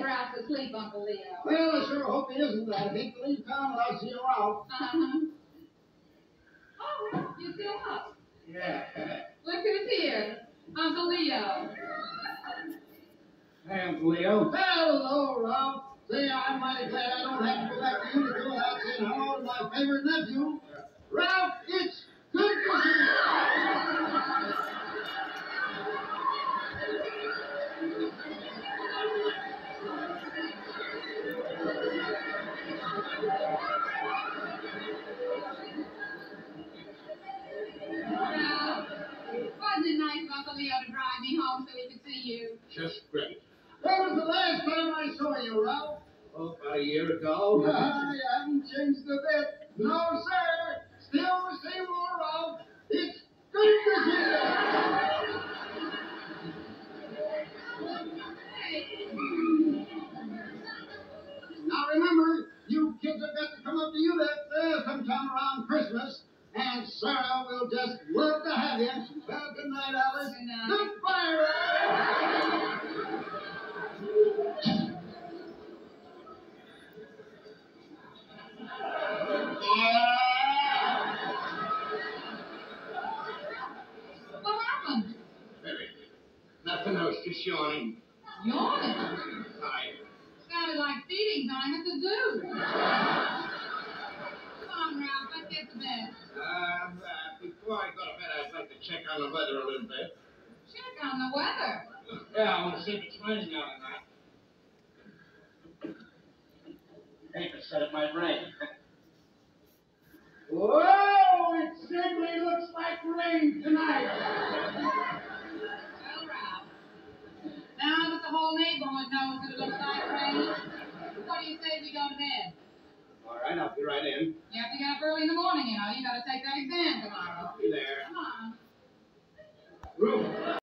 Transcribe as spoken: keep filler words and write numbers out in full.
if Ralph's asleep, Uncle Leo. Well, I sure hope he isn't. I hate to leave town without seeing Ralph. Uh-huh. Oh, Ralph, you're still up. Yeah. Look who's here. Uncle Leo. Hey, Uncle Leo. Hello, Ralph. Say, I'm mighty glad I don't have to go back to you to go out saying hello to my favorite nephew. Ralph, it's good to see you. Ralph, wasn't it nice of Uncle Leo to drive me home so we could see you? Just great. When was the last time I saw you, Ralph? Oh, about a year ago. I haven't changed a bit. No, sir. Still the same old Ralph. It's good to see you. Now remember, you kids have got to come up to Eunice uh, sometime around Christmas, and Sarah will just love to have you. Well, good night, Alice. Good night. Goodbye, Ralph. What happened? Baby, nothing else, just yawning. Yawning? Tired. Sounded like feeding time at the zoo. Come on, Ralph, let's get to bed. Uh, uh, before I go to bed, I'd like to check on the weather a little bit. Check on the weather. Yeah, I want to see if it's raining out or not. Paper said it might rain. Whoa! It simply looks like rain tonight. Well, Ralph, now that the whole neighborhood knows that it looks like rain, what do you say we go to bed? All right, I'll be right in. You have to get up early in the morning, you know. You got to take that exam tomorrow. I'll be there. Come on. Ruth,